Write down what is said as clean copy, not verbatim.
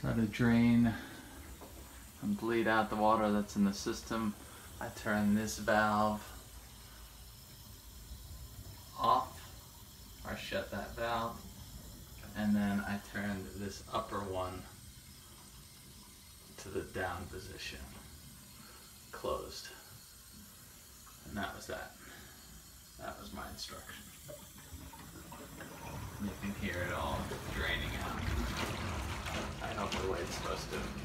So to drain and bleed out the water that's in the system, I turn this valve off, or shut that valve, and then I turn this upper one to the down position, closed. And that was that. That was my instruction. You can hear it all draining out. I hope the way it's supposed to.